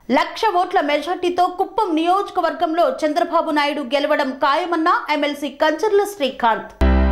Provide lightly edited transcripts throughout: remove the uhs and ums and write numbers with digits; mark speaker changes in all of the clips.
Speaker 1: 1,00,000 ఓట్ల మెజార్టీతో కుప్పం నియోజకవర్గంలో చంద్రబాబు నాయుడు గెలవడం ఖాయమన్న ఎమ్మెల్సీ కంచర్ల శ్రీకాంత్.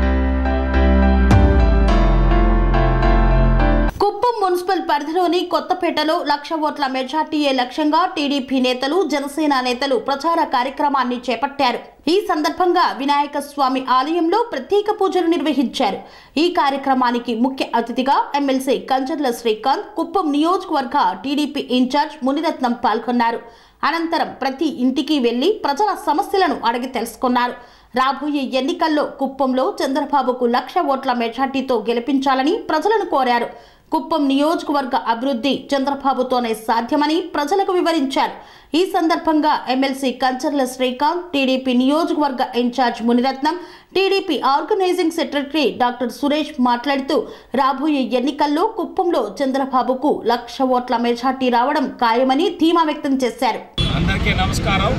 Speaker 1: కుప్పం మున్సిపల్ పరిధిలోని కొత్తపేటలో 1,00,000 ఓట్ల మెజార్టీయే లక్ష్యంగా టీడీపీ నేతలు, జనసేన నేతలు ప్రచార కార్యక్రమాన్ని చేపట్టారు. ఈ సందర్భంగా వినాయక స్వామి ఆలయంలో ప్రత్యేక పూజలు నిర్వహించారు. ఈ కార్యక్రమానికి ముఖ్య అతిథిగా ఎమ్మెల్సీ కంచర్ల శ్రీకాంత్, కుప్పం నియోజకవర్గ టీడీపీ ఇన్ఛార్జ్ మునిరత్నం పాల్గొన్నారు. అనంతరం ప్రతి ఇంటికి వెళ్లి ప్రజల సమస్యలను అడిగి తెలుసుకున్నారు. రాబోయే ఎన్నికల్లో కుప్పంలో చంద్రబాబుకు 1,00,000 ఓట్ల మెజార్టీతో గెలిపించాలని ప్రజలను కోరారు. కుప్పం నియోజకవర్గ అభివృద్ధి చంద్రబాబుతోనే సాధ్యమని ప్రజలకు వివరించారు. ఈ సందర్భంగా ఎమ్మెల్సీ కంచర్ల శ్రీకాంత్, టీడీపీ నియోజకవర్గ incharge Muniratnam, TDP organising secretary doctor Suresh మాట్లాడుతూ రాబోయే ఎన్నికల్లో కుప్పంలో చంద్రబాబుకు 1,00,000 ఓట్ల మెజార్టీ రావడం ఖాయమని ధీమా వ్యక్తం చేశారు.
Speaker 2: అందరికీ నమస్కారం.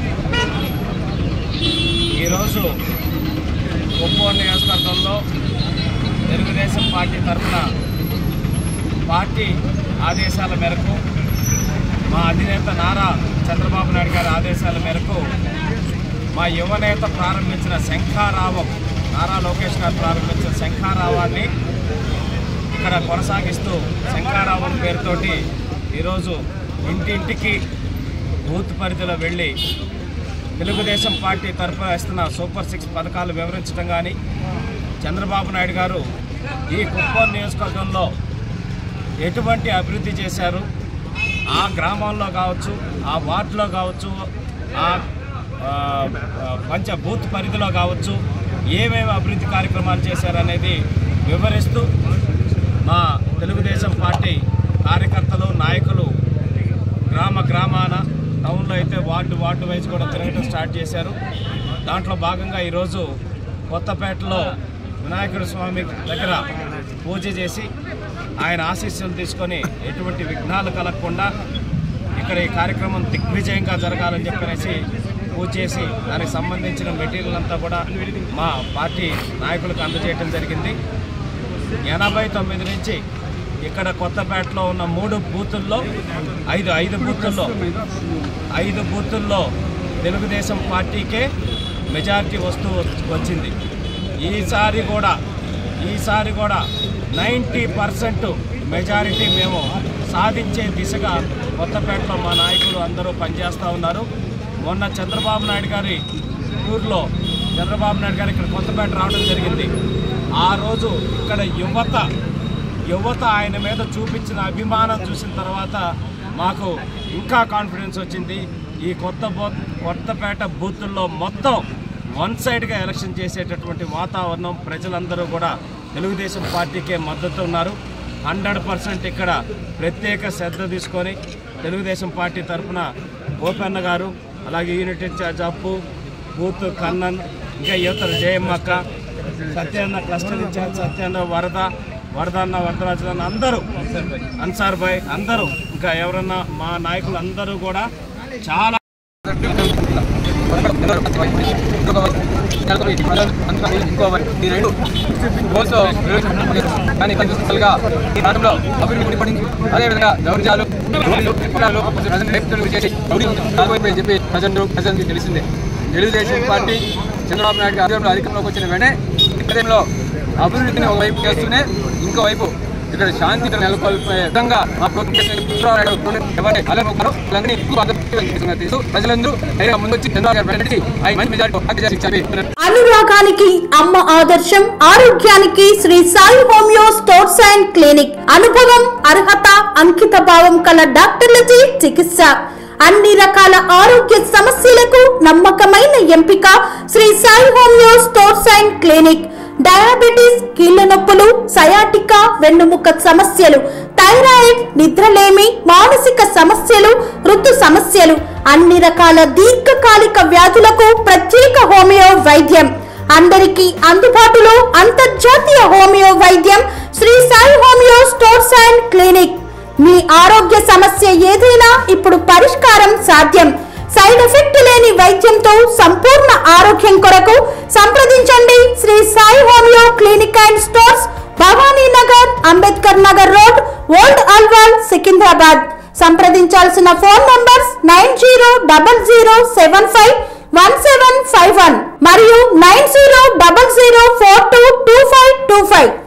Speaker 2: ఈరోజు కుప్పం నియోజకవర్గంలో తెలుగుదేశం పార్టీ తరఫున పార్టీ ఆదేశాల మేరకు, మా అధినేత నారా చంద్రబాబు నాయుడు గారి ఆదేశాల మేరకు మా యువనేత ప్రారంభించిన శంఖారావం, నారా లోకేష్ గారు ప్రారంభించిన శంఖారావాన్ని ఇక్కడ కొనసాగిస్తూ శంఖారావం పేరుతోటి ఈరోజు ఇంటింటికి బూత్ పరిధిలో వెళ్ళి తెలుగుదేశం పార్టీ తరఫున ఇస్తున్న సూపర్ 6 పథకాలు వివరించడం కానీ, చంద్రబాబు నాయుడు గారు ఈ కుప్పం నియోజకవర్గంలో ఎటువంటి అభివృద్ధి చేశారు, ఆ గ్రామంలో కావచ్చు, ఆ వార్డులో కావచ్చు, ఆ బూత్ పరిధిలో కావచ్చు, ఏమేమి అభివృద్ధి కార్యక్రమాలు చేశారనేది వివరిస్తూ మా తెలుగుదేశం పార్టీ కార్యకర్తలు, నాయకులు గ్రామాన, టౌన్లో అయితే వార్డు వైజ్ కూడా తిరగడం స్టార్ట్ చేశారు. దాంట్లో భాగంగా ఈరోజు కొత్తపేటలో వినాయకుడి స్వామి దగ్గర పూజ చేసి ఆయన ఆశీస్సులు తీసుకొని ఎటువంటి విఘ్నాలు కలగకుండా ఇక్కడ ఈ కార్యక్రమం దిగ్విజయంగా జరగాలని చెప్పనేసి పూజ చేసి దానికి సంబంధించిన మెటీరియల్ అంతా కూడా మా పార్టీ నాయకులకు అందజేయడం జరిగింది. 89 నుంచి ఇక్కడ కొత్తపేటలో ఉన్న 3 బూతుల్లో 5 బూతుల్లో తెలుగుదేశం పార్టీకే మెజారిటీ వచ్చింది. ఈసారి కూడా 90% మెజారిటీ మేము సాధించే దిశగా కొత్తపేటలో మా నాయకులు అందరూ పనిచేస్తూ ఉన్నారు. మొన్న చంద్రబాబు నాయుడు గారి టూర్లో చంద్రబాబు నాయుడు గారు ఇక్కడ కొత్తపేట రావడం జరిగింది. ఆ రోజు ఇక్కడ యువత ఆయన మీద చూపించిన అభిమానం చూసిన తర్వాత మాకు ఇంకా కాన్ఫిడెన్స్ వచ్చింది. ఈ కొత్తపేట బూతుల్లో మొత్తం వన్ సైడ్గా ఎలక్షన్ చేసేటటువంటి వాతావరణం, ప్రజలందరూ కూడా తెలుగుదేశం పార్టీకే మద్దతు ఉన్నారు. 100% ఇక్కడ ప్రత్యేక శ్రద్ధ తీసుకొని తెలుగుదేశం పార్టీ తరఫున గోపన్న గారు, అలాగే unit incharge Appu, booth Kannan, ఇంకా యువతర జయమ్మక్క, సత్యాన్న క్లస్టర్ ఇన్ఛార్జ్ సత్యాన్న, వరదన్న వరదరాజు అన్న, అందరూ అన్సార్ భాయ్, అందరూ ఇంకా ఎవరన్నా మా నాయకులు అందరూ కూడా చాలా
Speaker 3: అదేవిధంగా దౌర్జాలు చెప్పి ప్రజలకు తెలిసిందే. తెలుగుదేశం పార్టీ చంద్రబాబు నాయుడు ఆధ్వర్యంలో అధికారంలోకి వచ్చిన వెంటనే దేశంలో అభివృద్ధిని ఒకవైపు చేస్తూనే ఇంకోవైపు ఇక్కడ శాంతి నెలకొల్పే విధంగా
Speaker 1: అనురాగానికి అమ్మ ఆదర్శం, ఆరోగ్యానికి Sri Sai homeo stores and clinic. అనుభవం, అర్హత, అంకిత భావం కల డాక్టర్లచే చికిత్స. అన్ని రకాల ఆరోగ్య సమస్యలకు నమ్మకమైన ఎంపిక Sri Sai homeo stores and clinic. Diabetes, కీళ్ల నొప్పులు, సయాటికా, వెన్నుముక సమస్యలు, థైరాయిడ్, నిద్రలేమి, మానసిక సమస్యలు, ఋతు సమస్యలు, అన్ని రకాల దీర్ఘకాలిక వ్యాధులకు ప్రత్యేక హోమియో వైద్యం. అందరికీ అందుబాటులో అంతర్జాతీయ హోమియో వైద్యం Sri Sai homeo stores and clinic. మీ ఆరోగ్య సమస్య ఏదైనా ఇప్పుడు పరిష్కారం సాధ్యం. సైడ్ ఎఫెక్ట్ లేని వైద్యంతో సంపూర్ణ ఆరోగ్యం కొరకు సంప్రదించండి Sri Sai homeo clinic and stores, Bhavani Nagar, Ambedkar Nagar road, old Alwal, Secunderabad. సంప్రదించాల్సిన ఫోన్ నంబర్స్ 9000751751 మరియు 9000422525.